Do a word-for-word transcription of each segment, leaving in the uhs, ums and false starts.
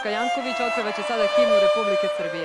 Duška Janković otpevaće sada himnu Republike Srbije.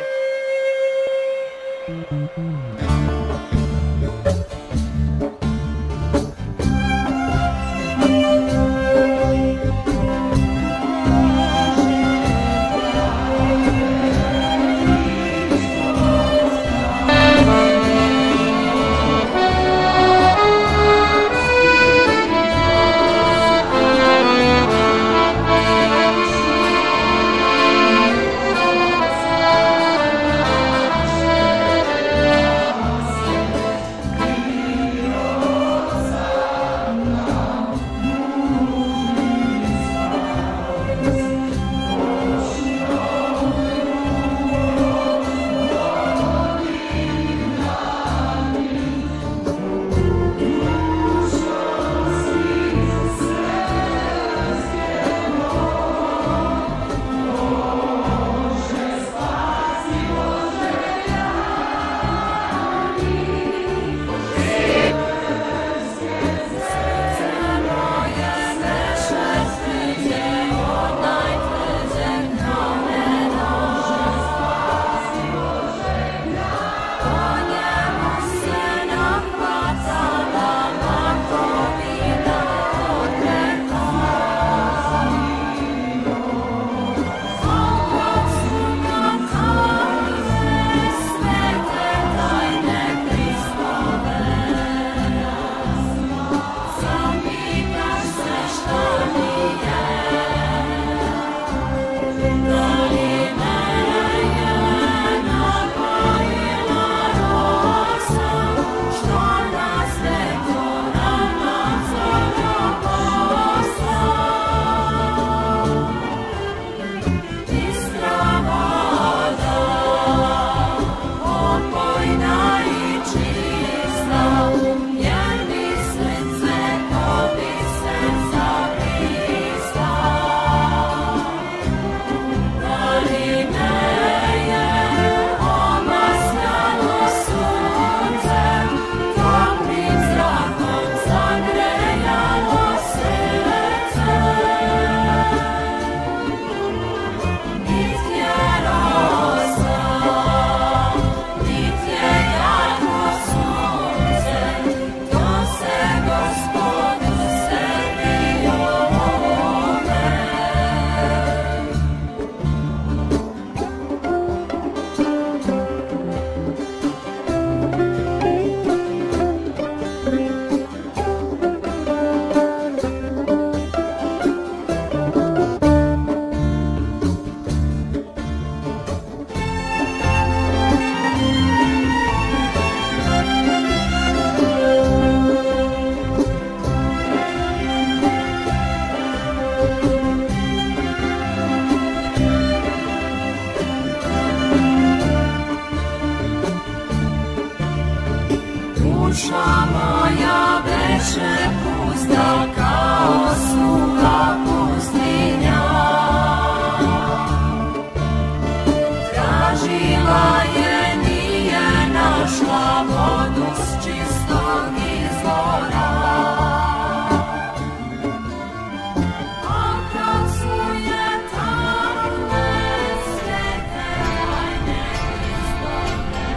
Duša moja beše pusta kao suha pustinja, tražila je, nije našla vodu s čistog izvora. A kad su je tamne svete tajne izvore,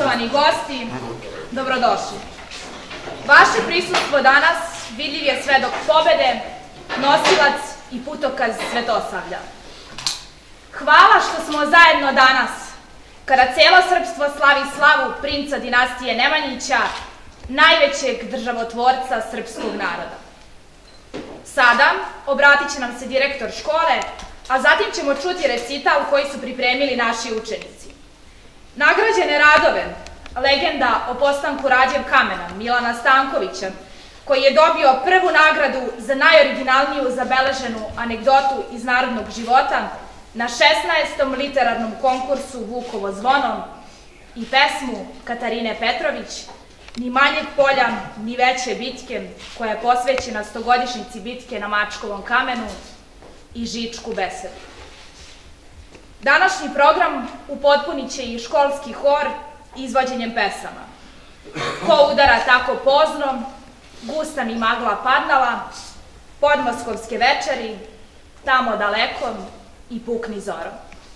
Poštovani gosti, dobrodošli. Vaše prisustvo danas vidljiv je svedok pobede, nosilac i putokaz Svetosavlja. Hvala što smo zajedno danas, kada celo srpstvo slavi slavu princa dinastije Nemanjića, najvećeg državotvorca srpskog naroda. Sada obratit će nam se direktor škole, a zatim ćemo čuti recital koji su pripremili naši učenici. Nagrađene radove, legenda o postanku Rađev kamena Milana Stankovića, koji je dobio prvu nagradu za najoriginalniju zabeleženu anegdotu iz narodnog života na šesnaestom literarnom konkursu Vukovo zvono, i pesmu Katarine Petrović, Ni manjeg polja, ni veće bitke, koja je posvećena stogodišnjici bitke na Mačkovom kamenu, i Žičku besedu. Današnji program upotpunit će i školski hor izvođenjem pesama. Ko udara tako pozno, gusta mi magla padnala, podmoskovske večeri, tamo daleko i pukni zorom.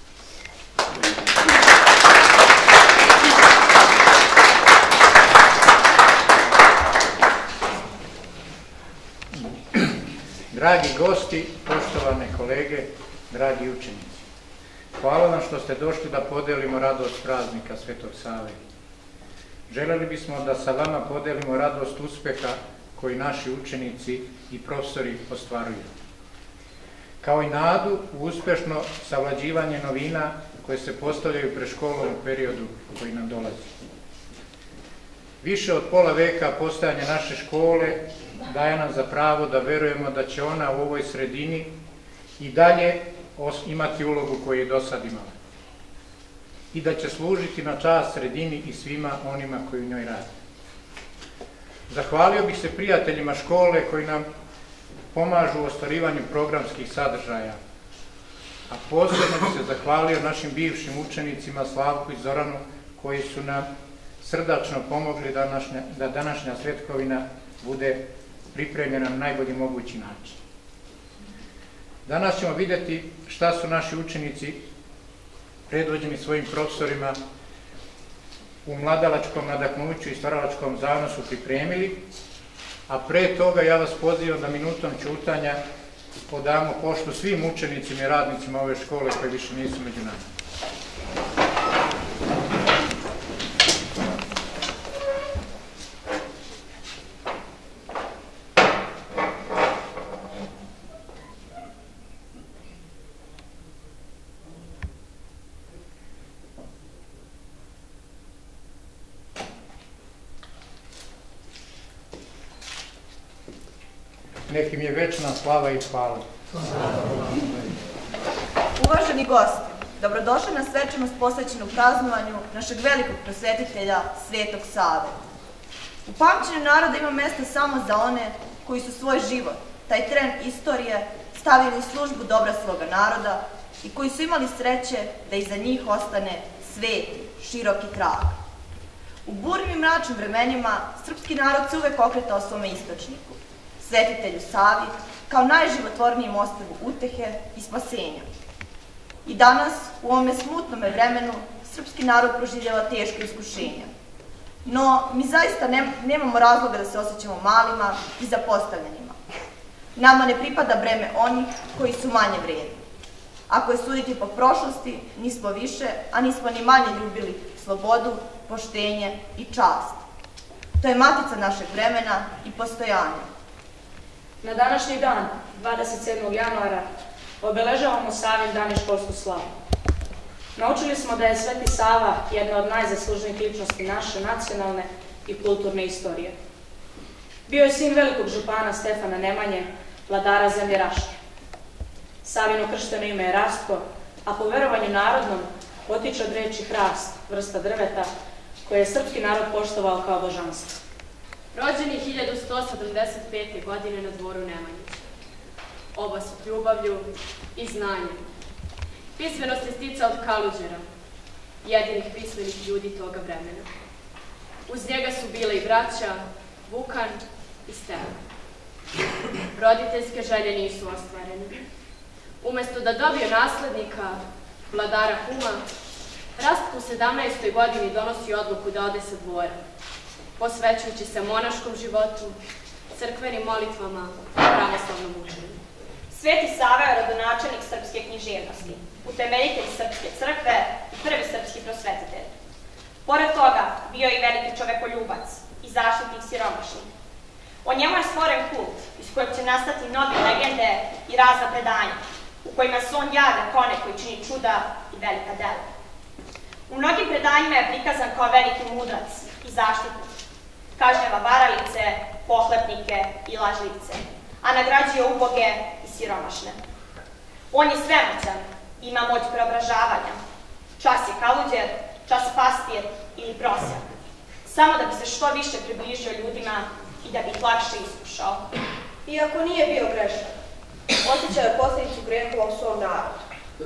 Dragi gosti, poštovane kolege, dragi učenici, hvala vam što ste došli da podelimo radost praznika Svetog Save. Želeli bismo da sa vama podelimo radost uspeha koji naši učenici i profesori ostvaruju, kao i nadu u uspešno savlađivanje novina koje se postavljaju pred školom u periodu koji nam dolazi. Više od pola veka postojanja naše škole daje nam za pravo da verujemo da će ona u ovoj sredini i dalje imati ulogu koju je do sad imala i da će služiti na čast sredini i svima onima koji u njoj rade. Zahvalio bih se prijateljima škole koji nam pomažu u ostvarivanju programskih sadržaja, a posebno bih se zahvalio našim bivšim učenicima Slavku i Zoranu koji su nam srdačno pomogli da današnja svetkovina bude pripremljena na najbolji mogući način. Danas ćemo vidjeti šta su naši učenici predvođeni svojim profesorima u mladalačkom nadahnuću i stvaralačkom zanosu pripremili, a pre toga ja vas pozivam da minutom ćutanja odamo poštu svim učenicima i radnicima ove škole koji više nisu među nama. Nekim je večna slava i hvala. Uvaženi gosti, dobrodošli na svečanost posvećenu praznovanju našeg velikog prosvetitelja Svetog Save. U pamćenju naroda ima mesta samo za one koji su svoj život, taj tren istorije, stavili u službu dobra svoga naroda i koji su imali sreće da iza njih ostane sveti, široki trag. U burnim i mračnim vremenima srpski narod se uvek okretao svome istočniku, Svetitelju Savi, kao najživotvornijem ostrvu utehe i spasenja. I danas, u ovome smutnome vremenu, srpski narod proživljava teško iskušenja. No, mi zaista nemamo razloga da se osjećamo malima i zapostavljenima. Nama ne pripada breme onih koji su manje vredni. Ako je suditi po prošlosti, nismo više, a nismo ni manje ljubili slobodu, poštenje i čast. To je matica našeg vremena i postojanja. Na današnji dan, dvadeset sedmog januara, obeležavamo Savin dan i školsku slavu. Naučili smo da je Sveti Sava jedna od najzaslužnijih ličnosti naše nacionalne i kulturne istorije. Bio je sin velikog župana Stefana Nemanje, vladara zemlje Raške. Savino kršteno ime je Rastko, a po verovanju narodnom potiče od reči hrast, vrsta drveta, koje je srpski narod poštovao kao božanstvo. Rođen je hiljadu sto sedamdeset pete. godine na dvoru Nemanjića. Oba su ljubavlju i znanjem. Pismenost je stica od Kaluđera, jedinih pismenih ljudi toga vremena. Uz njega su bile i braća Vukan i Stevan. Roditeljske želje nisu ostvarene. Umesto da dobije naslednika, vladara Huma, Rasp u sedamnaestoj godini donosi odluku da ode sa dvora, posvećujući se monaškom životu, crkvenim molitvama i pravoslavnom učenju. Sveti Sava je rodonačelnik srpske književnosti, utemeljitelj srpske crkve i prvi srpski prosvetitelj. Pored toga, bio je i veliki čovekoljubac i zaštitnik siromašnih. O njemu je stvoren kult iz kojeg će nastati mnoge legende i razna predanja, u kojima se on javlja kao neko koji čini čuda i velika dela. U mnogim predanjima je prikazan kao veliki mudrac i zaštitnik. Kažnjava varalice, pohlepnike i lažljivce, a nagrađuje uboge i siromašne. On je svemoćan, ima moć preobražavanja. Čas je kaluđer, čas pastir ili prosjak. Samo da bi se što više približio ljudima i da bi ih lakše iskušao. Iako nije bio grešan, osjećao je posljedicu grehova u svom narodu.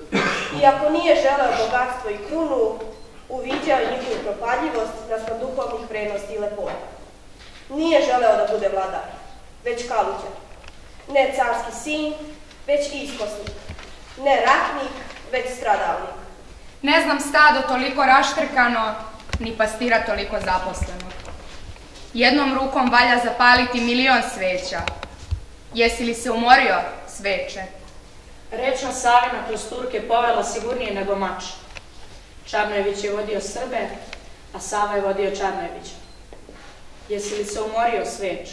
Iako nije želeo bogatstvo i krunu, uviđao je njihovu propadljivost naspram duhovnih vrednosti i lepota. Nije želeo da bude vladar, već kaluđer. Ne carski sin, već iskosnik. Ne ratnik, već stradalnik. Ne znam stado toliko raštrkano, ni pastira toliko zaposlenog. Jednom rukom valja zapaliti milion sveća. Jesi li se umorio, sveče? Rečna Savina kroz Turke povela sigurnije nego mač. Čarnojević je vodio Srbe, a Sava je vodio Čarnojevića. Jesi li se umorio, sveče?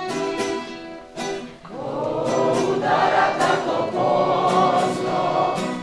Udara tako pozno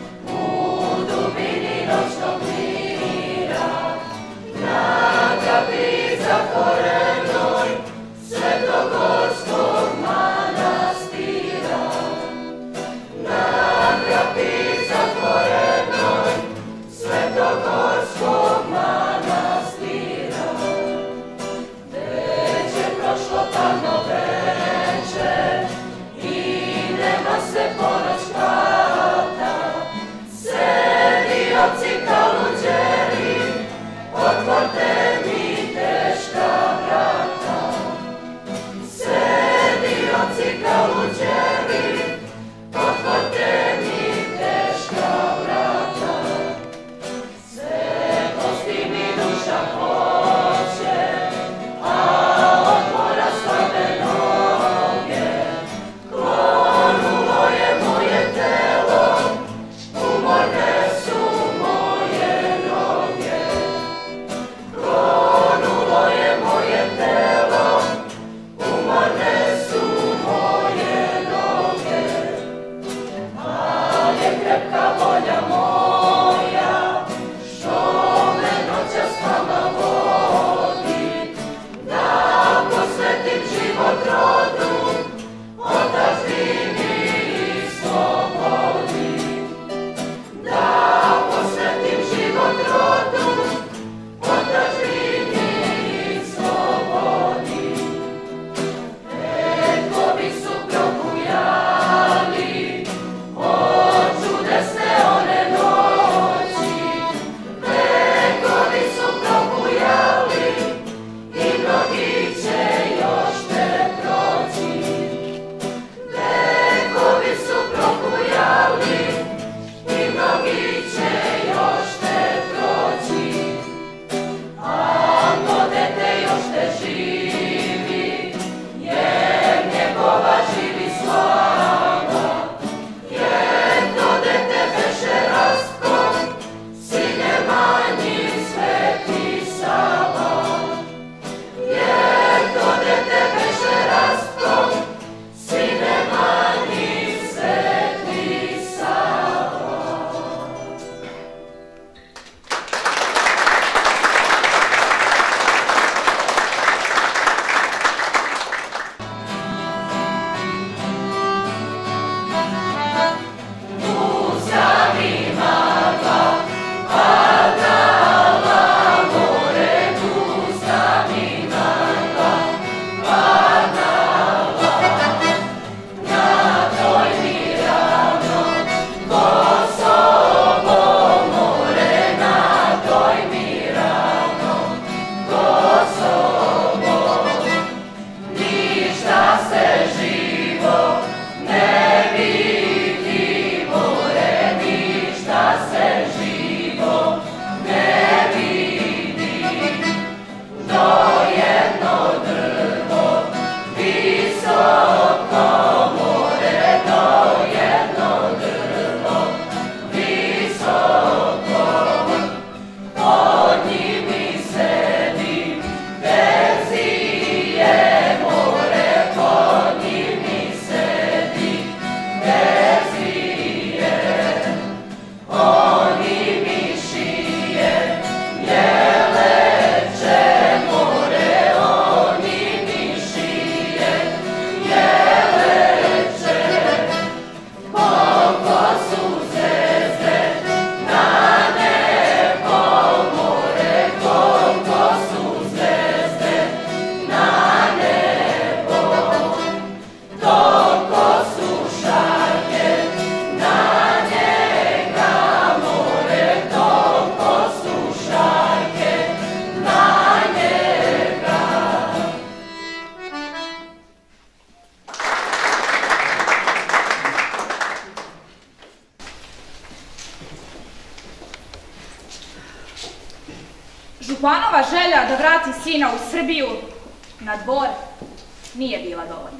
Županova želja da vrati sina u Srbiju na dvor nije bila dovoljna.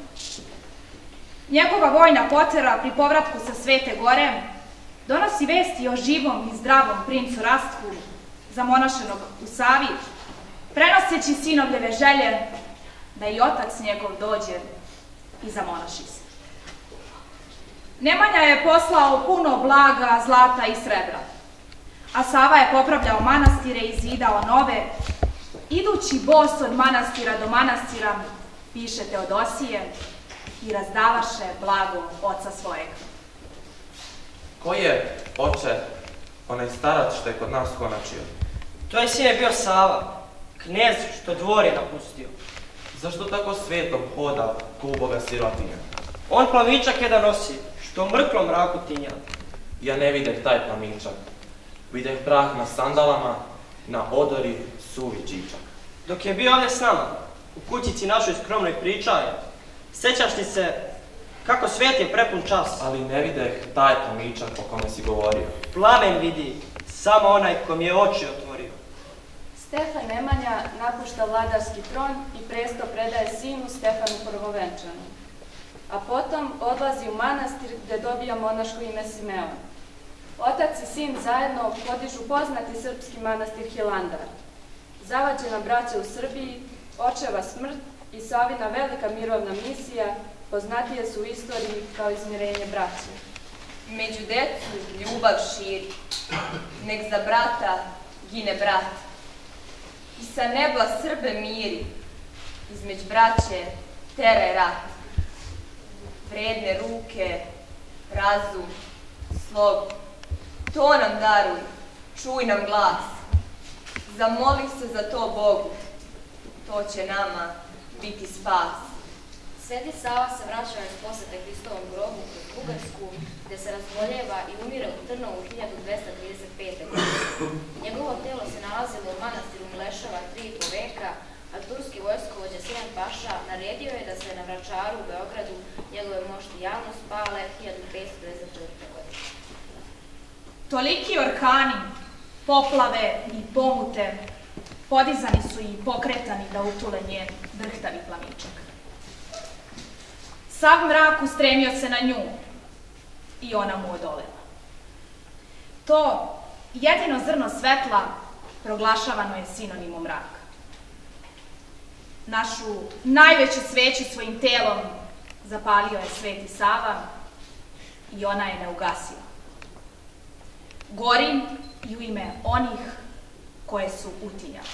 Njegova vojna potera pri povratku sa Svete gore donosi vesti o živom i zdravom princu Rastku, zamonašenog u Savi, prenoseći sinovljeve želje da i otac njegov dođe i zamonaši se. Nemanja je poslao puno blaga, zlata i srebra, a Sava je popravljao manastire i zidao nove, idući bos od manastira do manastira, piše Teodosije, i razdavaše blago oca svojeg. Ko je, oče, onaj starac što je kod nas konačio? To je sine bio Sava, knez što dvor je napustio. Zašto tako svetom hoda ko uboga sirotinja? On plamičak jedan nosi, što u mrklom mraku tinja. Ja ne videh taj plamičak. Videh prah na sandalama, na odori suvi čičak. Dok je bio ovdje s nama, u kućici našoj skromnoj pričaje, sećaš li se kako svet je prepun čas? Ali ne videh taj plamičak o kome si govorio. Plamen vidi, samo onaj ko mi je oči otvorio. Stefan Nemanja napušta vladarski tron i presto predaje sinu Stefanu Prvovenčanu. A potom odlazi u manastir gde dobija monaško ime Simeon. Otac i sin zajedno podižu poznati srpski manastir Hilandar. Zavađena braća u Srbiji, očeva smrt i Savina velika mirovna misija poznatije su u istoriji kao izmirenje braće. Među decu ljubav širi, nek za brata gine brat. I sa neba Srbe miri, između braće teraj rat. Vredne ruke, razum, slogu, to nam daruj, čuj nam glas. Zamoli se za to Bogu, to će nama biti spas. Sveti Sava se vraćao iz posete Hristovom grobu kroz Bugarsku, gde se razboljeva i umire u Trnovu hiljadu dvesta trideset pete. godine. Njegovo telo se nalazilo u manastiru Mileševa tri i po veka, a turski vojskovođa Sinan Paša naredio je da se na Vračaru u Beogradu njegove mošti javno spale hiljadu petsto trideset četvrte. godine. Toliki orkani, poplave i pomute podizani su i pokretani da utule njen drhtavi plamičak. Sav mrak ustremio se na nju i ona mu odolela. To jedino zrno svetla proglašavano je sinonimom mraka. Našu najveću sveću svojim telom zapalio je Sveti Sava i ona je ne ugasila. Gorim i u ime onih koje su utinjali.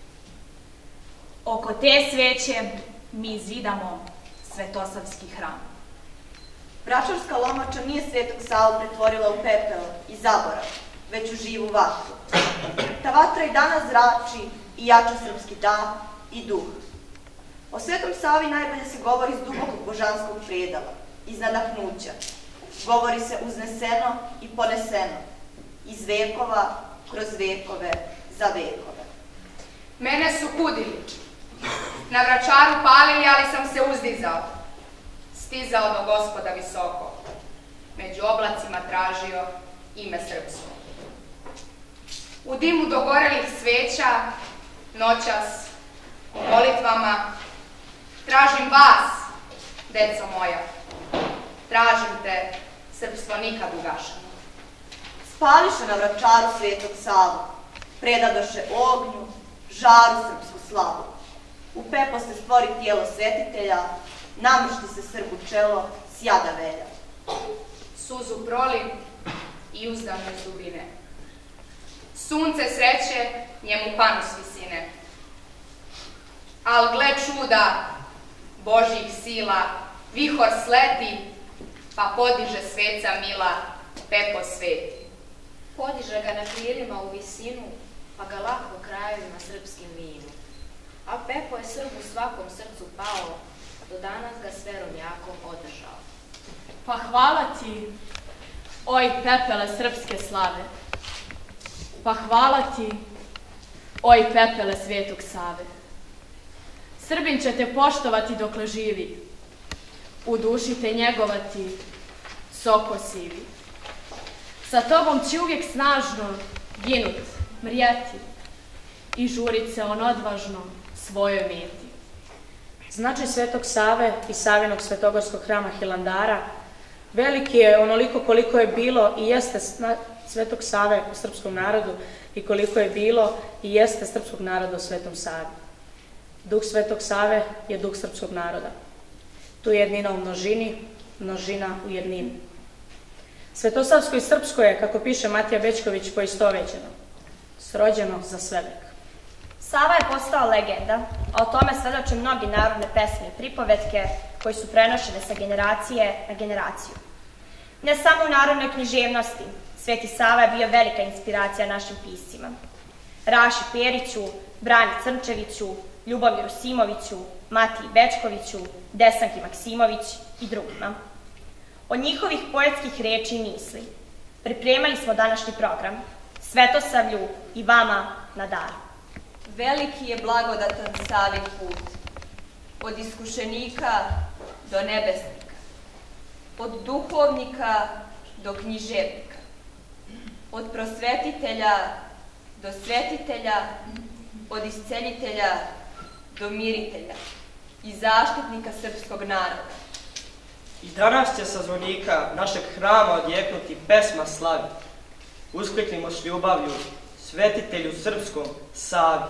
Oko te sveće mi zidamo Svetosavski hram. Vračarska lomača nije Svetog Savu pretvorila u pepeo i zaborav, već u živu vatru. Ta vatra i danas zrači i jača srpski dah i duh. O Svetom Savi najbolje se govori iz dubokog božanskog predala, iz nadahnuća. Govori se uzneseno i poneseno, iz vekova kroz vekove za vekove. Mene su kudili. Na Vračaru palili, ali sam se uzdizao. Stizao do Gospoda visoko. Među oblacima tražio ime srpsko. U dimu dogorelih sveća, noćas, u molitvama, tražim vas, deco moja. Tražim te, srpstvo nikad ugašeno. Spališe na Vračaru Svetog Savu, predadoše ognju, žaru srpsku slavu. U pepo se stvori tijelo svetitelja, namršti se Srbu čelo, sjada velja. Suzu proli i uzdam iz dubine. Sunce sreće, njemu panu s visine. Al gle čuda, Božjih sila, vihor sleti, pa podiže sveca mila, pepo sveti. Podiže ga na krilima u visinu, pa ga lako kraju na srpskim vinu. A pepo je Srbu svakom srcu pao, do danas ga s verom jakom održao. Pa hvala ti, oj pepele srpske slave. Pa hvala ti, oj pepele Svetog Save. Srbin će te poštovati dokle živi, u duši te njegovati soko sivi. Sa tobom će uvijek snažno ginut, mrijeti i žurit se on odvažno svojoj meti. Značaj Svetog Save i Savinog Svetogorskog hrama Hilandara veliki je onoliko koliko je bilo i jeste Svetog Save u srpskom narodu i koliko je bilo i jeste srpskog naroda u Svetom Savi. Duh Svetog Save je duh srpskog naroda. Tu je jednina u množini, množina u jednini. Svetosavsko i srpsko je, kako piše Matija Bećković, poistovećeno, srođeno za svevek. Sava je postao legenda, a o tome svedoče mnogi narodne pesme i pripovetke koji su prenošene sa generacije na generaciju. Ne samo u narodnoj književnosti, Sveti Sava je bio velika inspiracija našim piscima. Raši Periću, Brani Crnčeviću, Ljubomiru Simoviću, Matiji Bećkoviću, Desanki Maksimović i drugima. Od njihovih poetskih reči i misli pripremali smo današnji program Svetosavlju i vama na dar. Veliki je blagodatan Savin put, od iskušenika do nebesnika, od duhovnika do književnika, od prosvetitelja do svetitelja, od isceljitelja do miritelja i zaštitnika srpskog naroda. I danas će sa zvonika našeg hrama odjeknuti pesma slavi. Uskliknimo s ljubavlju svetitelju srpskom Savi.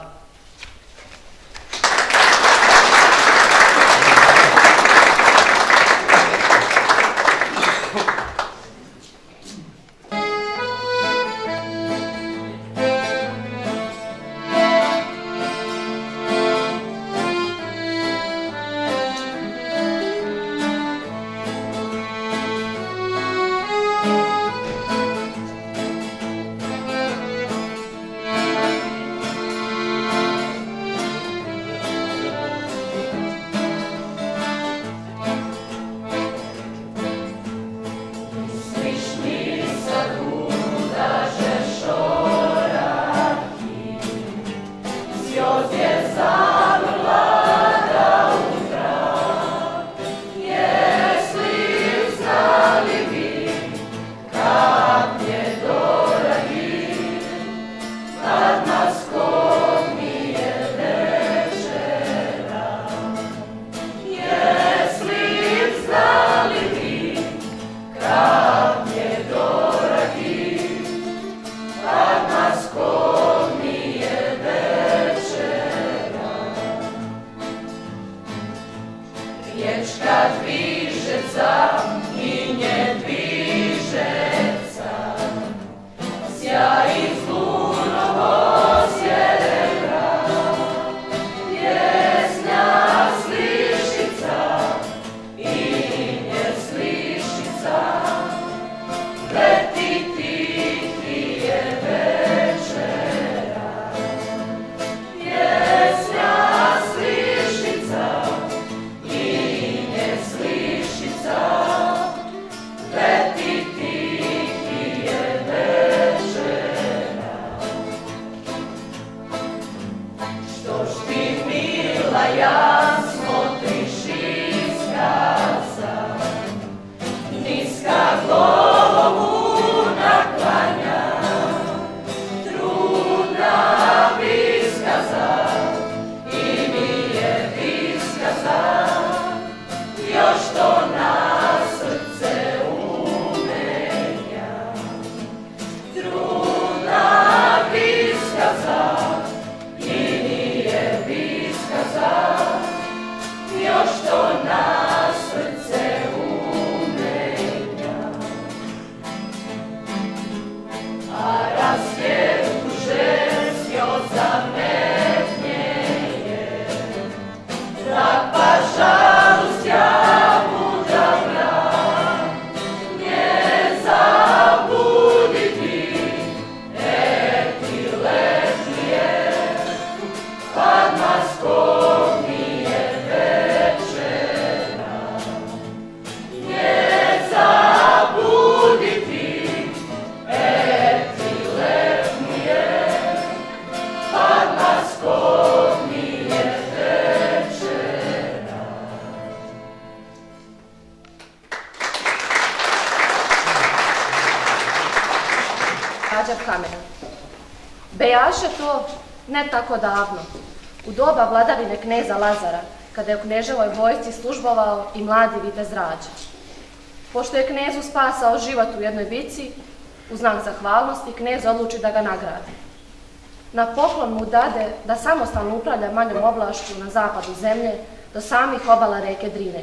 Ne tako davno, u doba vladavine kneza Lazara, kada je u kneževoj vojsci službovao i mladi vitez Rađa. Pošto je knezu spasao život u jednoj bici, u znak zahvalnosti, knez odluči da ga nagradi. Na poklon mu dade da samostalno upravlja manjom oblašću na zapadu zemlje do samih obala reke Drine.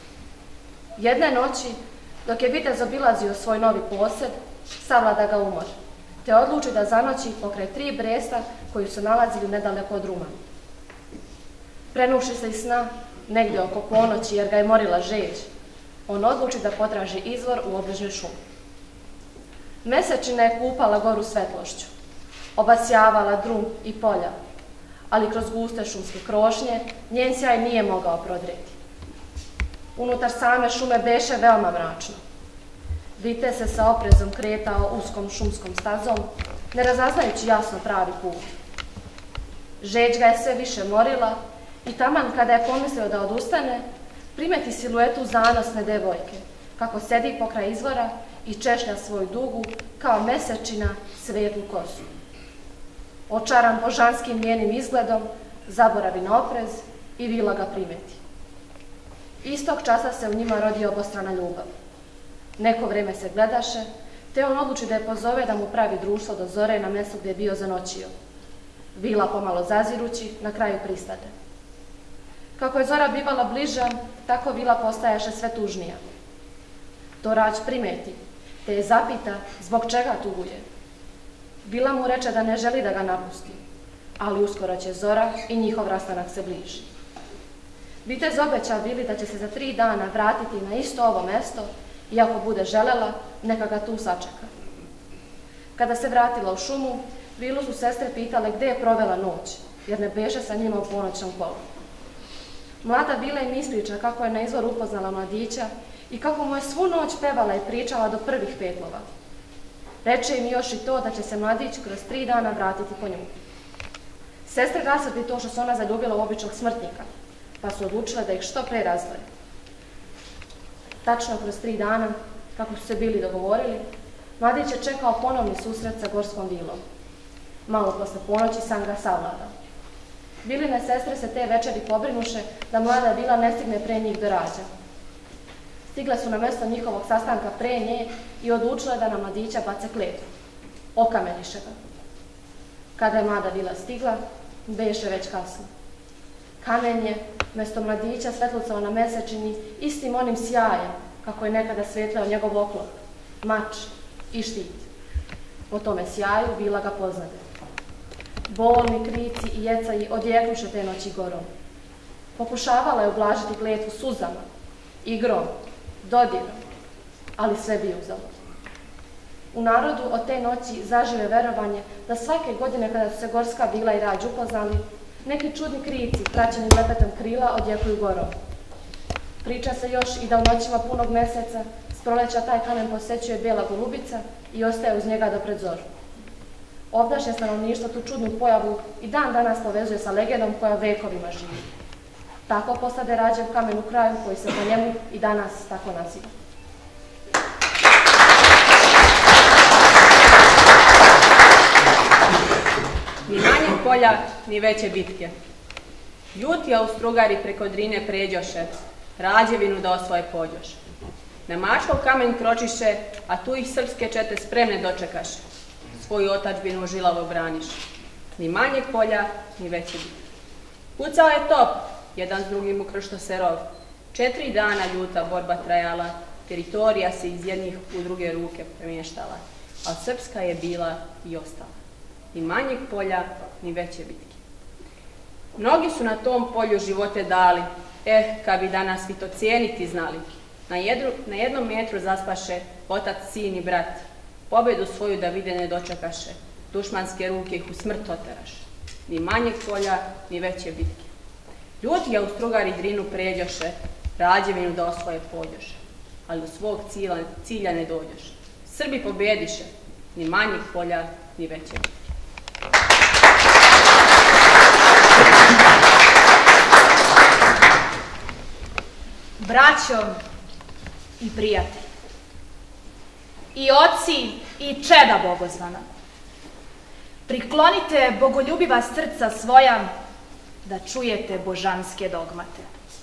Jedne noći, dok je vitez obilazio svoj novi posjed, savlada ga umor, te odluči da zanoći pokraj tri bresta koji su nalazili nedaleko od Ruma. Prenuši se iz sna, negdje oko ponoći jer ga je morila žeđ, on odluči da potraži izvor u obližnjoj šumi. Mesečina je kupala goru svetlošću, obasjavala drum i polja, ali kroz guste šumske krošnje njen sjaj nije mogao prodrijeti. Unutar same šume beše veoma mračno. Vitez se sa oprezom kretao uskom šumskom stazom, ne razaznajući jasno pravi put. Žeđ ga je sve više morila i taman kada je pomislio da odustane, primeti siluetu zanosne devojke, kako sedi pokraj izvora i češlja svoju dugu, kao mesečina, svetlu kosu. Očaran božanskim njenim izgledom, zaboravi na oprez i vila ga primeti. Istog časa se u njima rodi obostrana ljubav. Neko vreme se gledaše, te on odluči da je pozove da mu pravi društvo do zore na mjestu gdje je bio zanoćio. Vila pomalo zazirući, na kraju pristade. Kako je zora bivala bliža, tako vila postajaše sve tužnija. To Rađ primeti, te je zapita zbog čega tuguje. Vila mu reče da ne želi da ga napusti, ali uskoro će zora i njihov rastanak se bliži. Vitez obeća Vili da će se za tri dana vratiti na isto ovo mesto i ako bude želela, neka ga tu sačeka. Kada se vratila u šumu, Vilu su sestre pitale gdje je provela noć, jer ne beše sa njima u ponoćnom kolu. Mlada Vila im ispriča kako je na izvoru upoznala mladića i kako mu je svu noć pevala i pričala do prvih petlova. Reče im još i to da će se mladić kroz tri dana vratiti po nju. Sestre rasvjetli to što se ona zaljubila u običnog smrtnika, pa su odlučile da ih što pre razdvoje. Tačno kroz tri dana, kako su se bili dogovorili, mladić je čekao ponovni susret sa gorskom vilom. Malo posle ponoći san ga savladao. Viline sestre se te večeri pobrinuše da mlada Vila ne stigne pre njih do Rađa. Stigle su na mjesto njihovog sastanka pre nje i odlučile da na mladića bace kletvu. Okameniše ga. Kada je mlada Vila stigla, beše već kasno. Kamen je, mjesto mladića, svetlucao na mesečini istim onim sjajem, kako je nekada svetleo njegov oklop, mač i štit. Po tome sjaju Vila ga poznade. Bolni krici i jecaji odjeknuše te noći gorom. Pokušavala je ublažiti kletvu suzama, igrom, dodirom, ali sve bi uzalud. U narodu od te noći zažive verovanje da svake godine kada su se gorska Vila i Rađ upoznali, neki čudni krici, praćeni lepetom krila, odjekuju gorom. Priča se još i da u noćima punog meseca s proleća taj kamen posećuje bijela golubica i ostaje uz njega do pred zoru. Ovdašnje stanovništvo tu čudnu pojavu i dan danas povezuje sa legendom koja vekovima živi. Tako postade Rađev kamen u kraju koji se po njemu i danas tako naziva. Ni manjeg polja, ni veće bitke. Ljuti Austrugari preko Drine pređoše, Rađevinu da osvoje pođoše. Na Mačkov kamen kročiše, a tu ih srpske čete spremne dočekaše. Svoju otadžbinu žilavo braniše. Ni manjeg polja, ni veće bitke. Pucao je top, jedan s drugim ukršto se rov. Četiri dana ljuta borba trajala, teritorija se iz jednih u druge ruke premještala, a srpska je bila i ostala. Ni manjeg polja, ni veće bitke. Mnogi su na tom polju živote dali, eh, kad bi danas vi to cijeniti znali. Na, jedru, na jednom metru zaspaše otac, sin i brat. Pobjedu svoju da vide ne dočekaše, dušmanske ruke ih u smrt oteraše. Ni manjeg polja, ni veće bitke. Ljuti Austrugari Drinu pređoše, Rađevinu da osvoje pođoše, ali do svog cilja, cilja ne dođoše. Srbi pobjediše, ni manjeg polja, ni veće bitke. Braćo i prijatelji, i oci i čeda bogozvana, Priklonite bogoljubiva srca svoja da čujete božanske dogmate.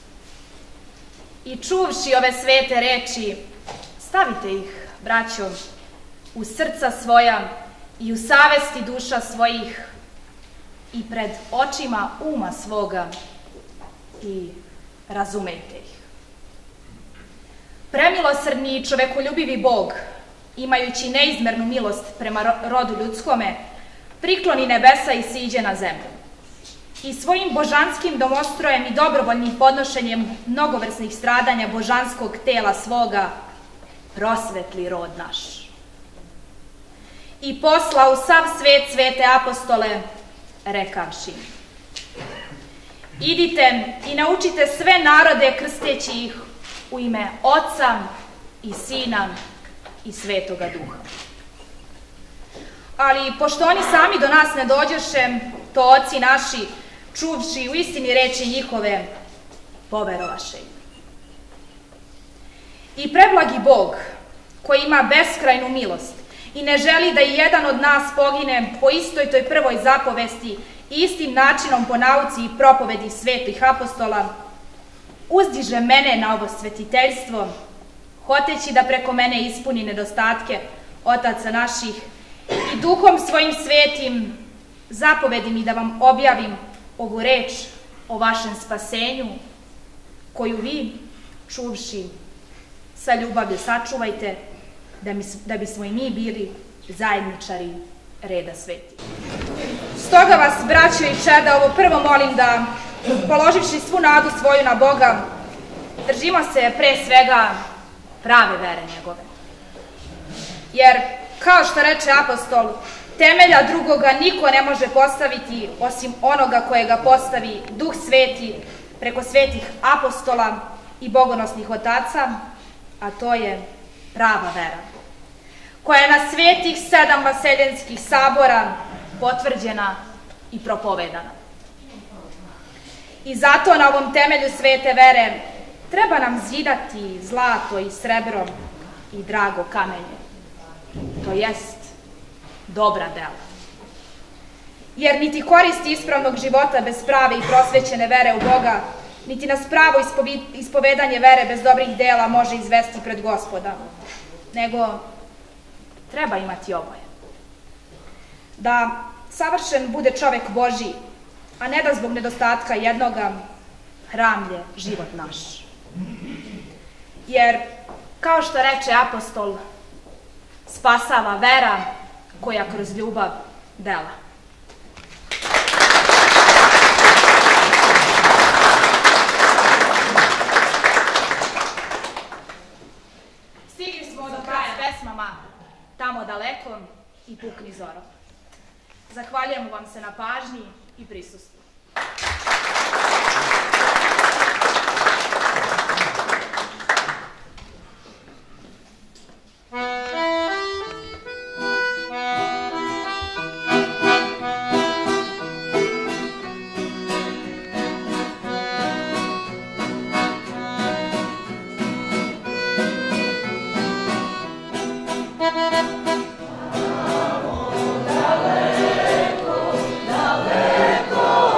I čuvši ove svete reči, stavite ih, braćo, u srca svoja i u savesti duša svojih i pred očima uma svoga i razumejte ih. Premilosrdni i čovekoljubivi Bog, imajući neizmernu milost prema rodu ljudskome, prikloni nebesa i siđe na zemlju. I svojim božanskim domostrojem i dobrovoljnim podnošenjem mnogovrsnih stradanja božanskog tela svoga prosvetli rod naš. I posla u sav svet svete apostole, rekavši: idite i naučite sve narode krsteći ih u ime Oca i Sina i Svetoga Duha. Ali pošto oni sami do nas ne dođoše, to oci naši, čuvši u istini reči njihove, poverovaše im. I preblagi Bog, koji ima beskrajnu milost i ne želi da i jedan od nas pogine po istoj toj prvoj zapovesti i istim načinom po nauci i propovedi svetih apostola, uzdiže mene na ovo svetiteljstvo, hoteći da preko mene ispuni nedostatke otaca naših i duhom svojim svetim zapovedi mi da vam objavim ovu reč o vašem spasenju, koju vi, čuvši, sa ljubavlju sačuvajte, da, mi, da bismo i mi bili zajedničari reda sveti. Stoga vas, braćo i čeda, ovo prvo molim da, položivši svu nadu svoju na Boga, držimo se pre svega prave vere njegove. Jer, kao što reče apostol, temelja drugoga niko ne može postaviti osim onoga kojega postavi Duh Sveti preko svetih apostola i bogonosnih otaca, a to je prava vera, koja je na svetih sedam vaseljenskih sabora potvrđena i propovedana. I zato na ovom temelju svete vere treba nam zidati zlato i srebro i drago kamenje, to jest dobra dela. Jer niti koristi ispravnog života bez prave i prosvećene vere u Boga, niti nas pravo ispovedanje vere bez dobrih dela može izvesti pred Gospoda, nego treba imati oboje. Da savršen bude čovek Božji, a ne da zbog nedostatka jednoga hramlje život naš. Jer, kao što reče apostol, spasava vera koja kroz ljubav dela. Stigli smo do kraja pesmama Tamo daleko i Pukni zoro. Zahvaljujemo vam se na pažnji i prisustvu. Daleko, daleko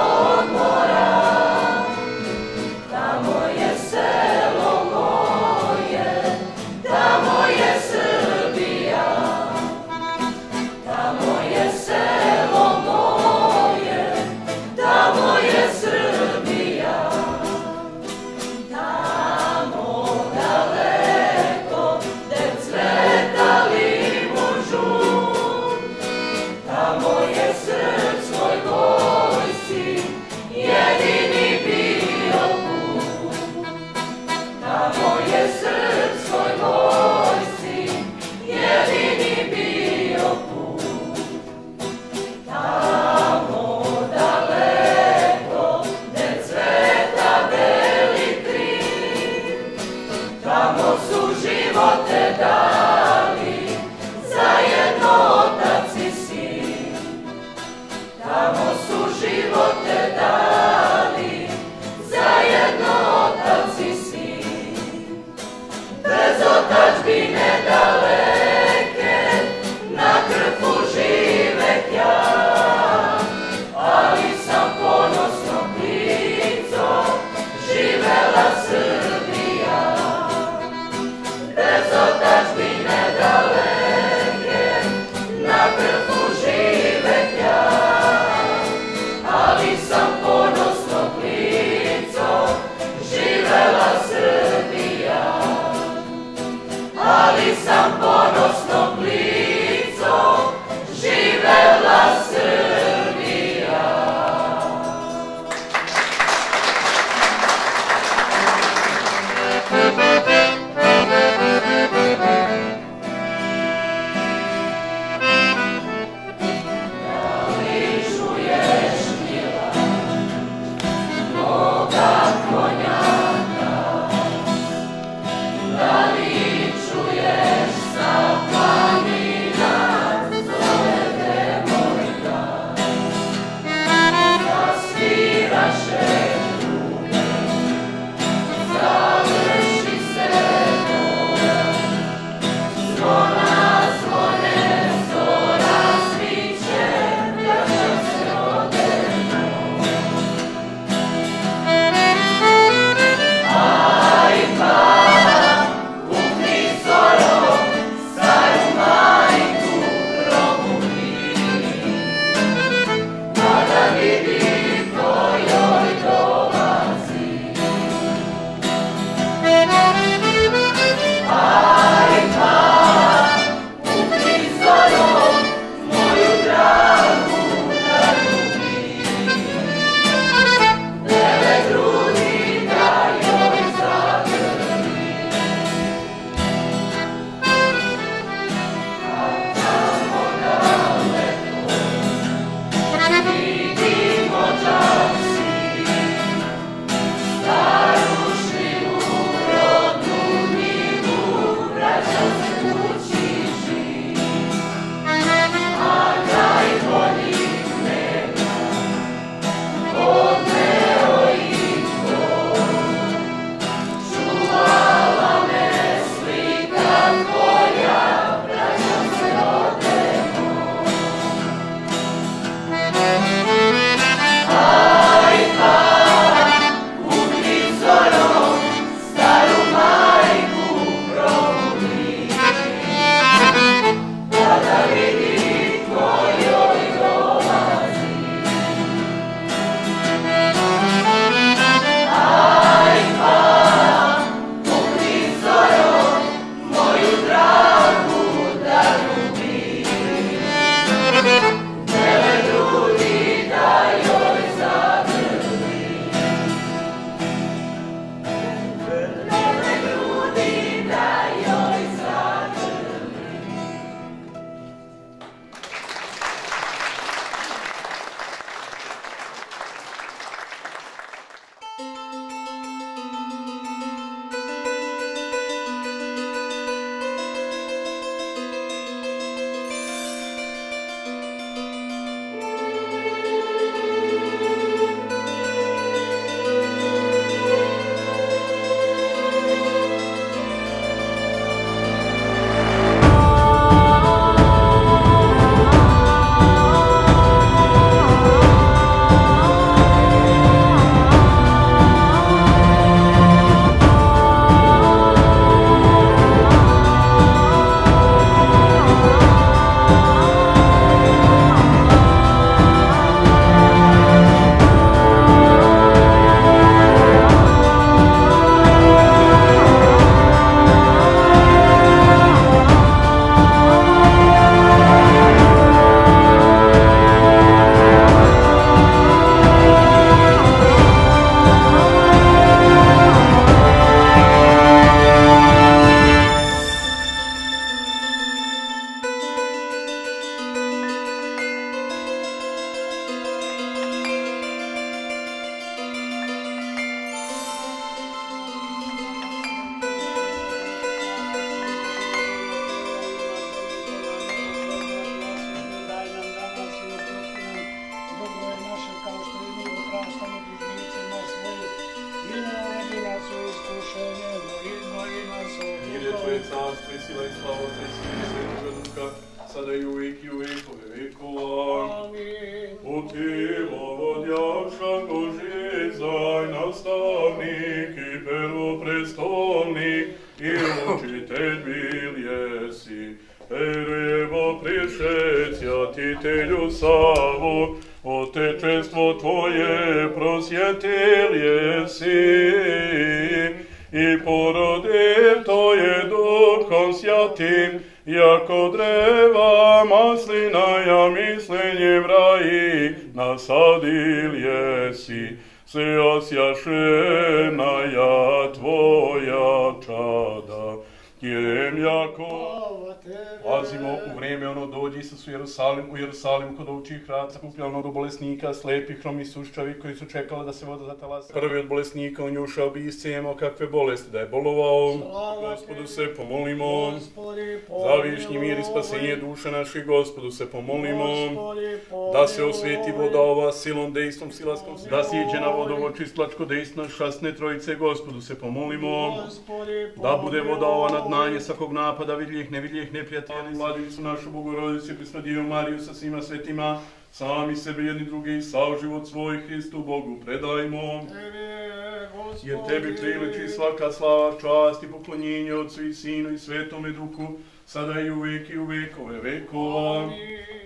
sada i uvijek i uvijek ove vekova. Amin. Utilovodjaša Božje, zaj nastavnik i prvoprestolnik i učitelj bil jesi. Perevo prišec, jatitelju Savo, Otečestvo Tvoje prosjetil jesi. I porodil Tvoje Duhom Sjatim, jako dreva maslina, ja mislenje v raji, nasadil jesi. Se osjašena ja Tvoja čada, tjem jako... Pazimo, u vrijeme ono dođe Isus u Jerusalim, u Jerusalim kod ovčih vrata sakupljao mnogo bolesnika, slepih, hromi, suščavi koji su čekali da se voda zatalasa. Prvi od bolesnika on je ušao bi iscijemao kakve bolesti, da je bolovao. Gospodu se pomolimo. Za višnji mir i spasenje duše naših, Gospodu se pomolimo. Da se osvijeti voda ova silom, dejstvom, silaskom, da siđe na vodovo čistlačko dejstvo šastne trojice, Gospodu se pomolimo. Da bude voda ova na dnanje svakog napada vidljih, nevidljih, neprijatelja. Mladicu našu Bogorodicu, prisnu Djevu Mariju sa svima svetima, sami sebe jedni drugi i sav život svoj Hristu Bogu predajmo. Jer Tebi priliči svaka slava, čast i poklonjenje Otcu i Sinu i Svetome Duhu, sada i uvijek i u vekove vekova. Amin.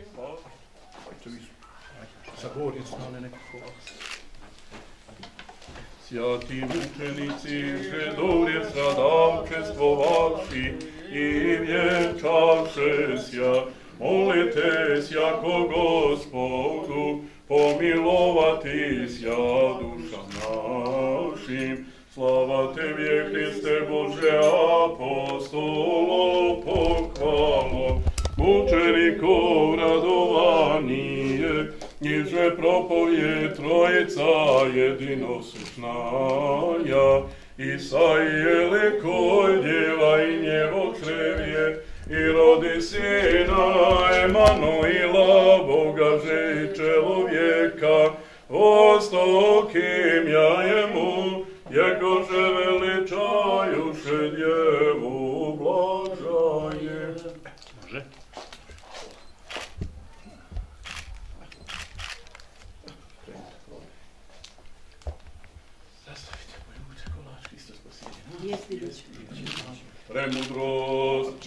Sa gornje strane nekako vas. Sjati mučenici, že dobrje stradavčestvovavši i vjenčavše sja, molite jako Gospodu, pomilovati sja dušam našim. Slava Tebi, Hriste Bože, apostolo, pohvalo, mučenikov radovanije, niže propovje Trojica jedinosušnaja, Isaije koj djeva i njevo črevje, i rodi sina Emanuila, Boga že i čelovjeka, ostokim jajemu, jego že veličajuše djevu blažaje. Može? Premudrost,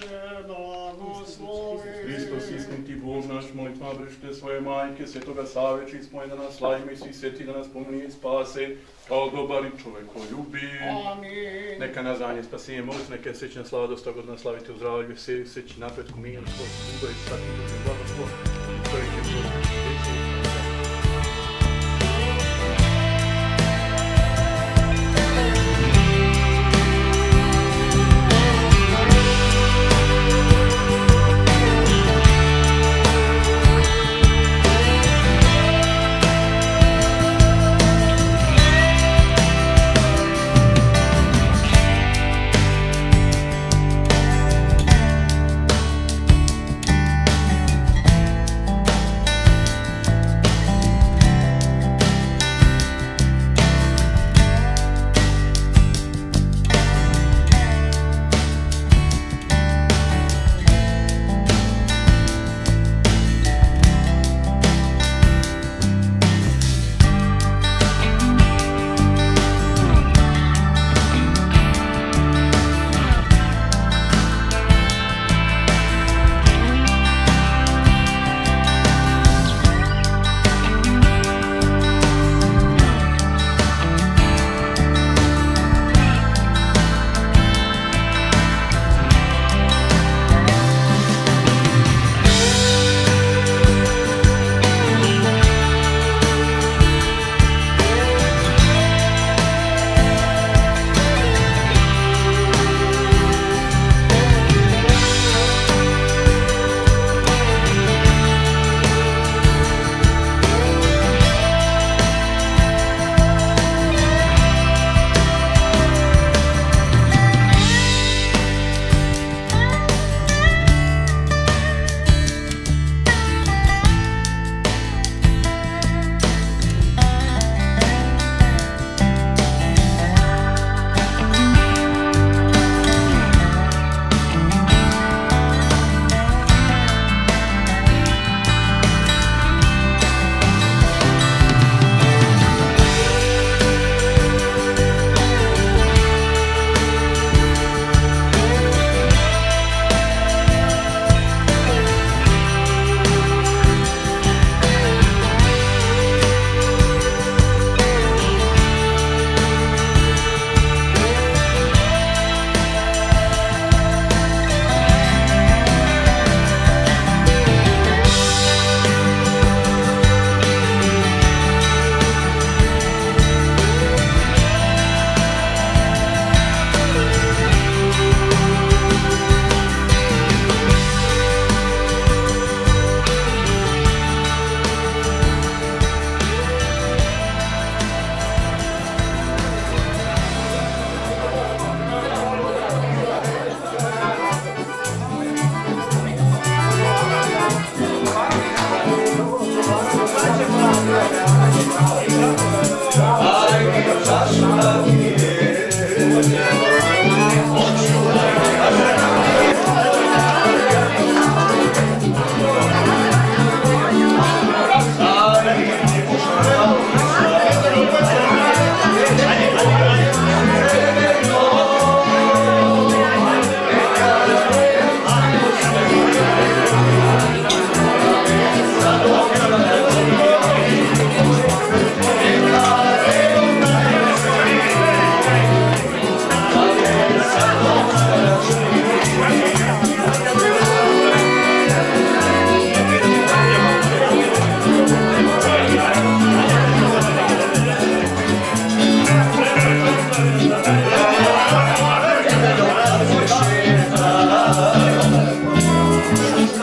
Hristos istiniti Bog naš, molitva brište svoje majke, Svetoga Save, čiji smo je da nas slavimo i svi sveti da nas pomni i spase, kao dobar i čovekoljubi. Amin. Neka nas za nje spasenje molitva, neka je srećna slava dosta god nas slavite u zdravlju, veseli, sreći, napretku, miru, svoj, ljubav i svakim Božem blagoslov, to je će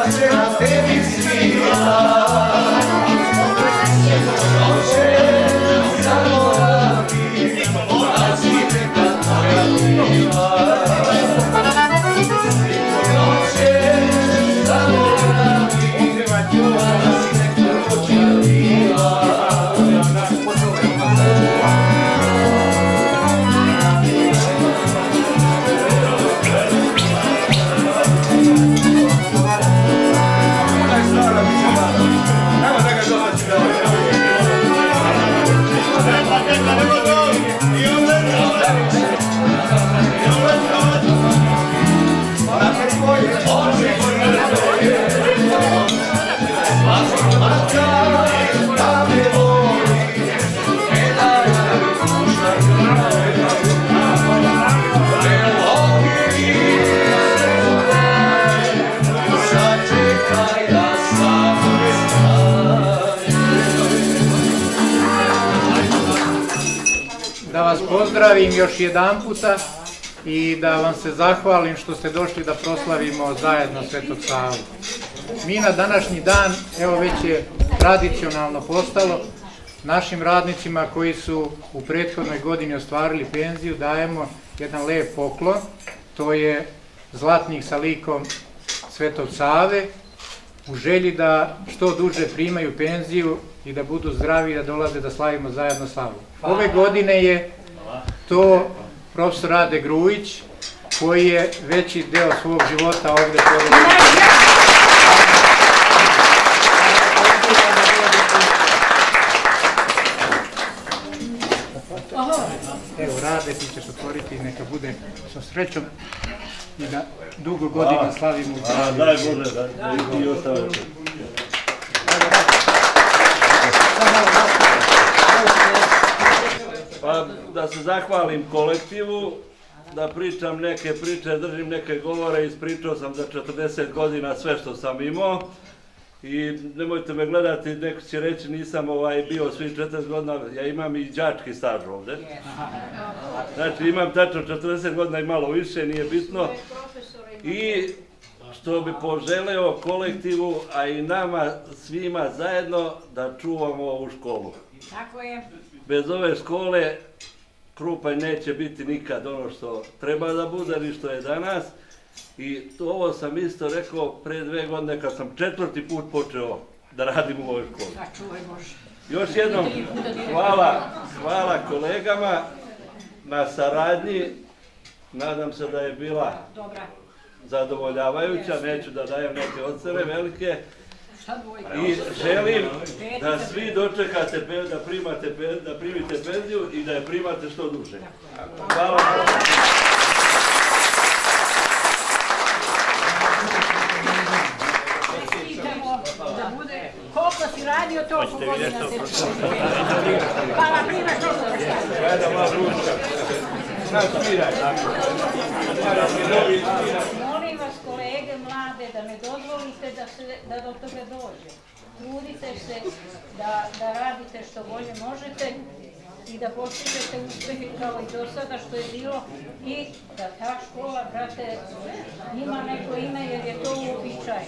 Da vas pozdravim još jedan puta i da vam se zahvalim što ste došli da proslavimo zajedno Svetog Savu. Mi na današnji dan, evo već je tradicionalno postalo, našim radnicima koji su u prethodnoj godini ostvarili penziju dajemo jedan lep poklon, to je zlatnik sa likom Svetog Save, u želji da što duže primaju penziju i da budu zdravi i da dolaze da slavimo zajedno slavu. Ove godine je to profesor Rade Grujić, koji je veći deo svog života ovde pored. Evo, Rade, ti ćeš otvoriti i neka bude sa srećom i da dugo godina slavimo. A, daj Bože, da i ostavite. Pa da se zahvalim kolektivu, da pričam neke priče, držim neke govore, ispričao sam za četrdeset godina sve što sam imao i nemojte me gledati, neko će reći nisam ovaj, bio svih četrdeset godina, ja imam i đački staž ovde. Znači imam tačno četrdeset godina i malo više, nije bitno. I što bi poželeo kolektivu, a i nama svima zajedno da čuvamo ovu školu. Tako je. Bez ove škole Krupanj neće biti nikad ono što treba da bude, ni što je danas. I ovo sam isto rekao pre dve godine kad sam četvrti put počeo da radim u ovoj školi. Još jednom hvala, hvala kolegama na saradnji. Nadam se da je bila zadovoljavajuća, neću da dajem neke ocene velike. I želim da svi dočekate da primate da primite penziju i da je primate što duže. Hvala. Da bude, koliko si radio, toliko godina se čuti. Hvala, primaš što se Molim vas, kolege mlade, da ne dozvolite da do toga dođe. Trudite se da radite što bolje možete i da postižete uspehe kao i do sada što je bilo i da ta škola, brate, ima neko ime jer je to uobičaj.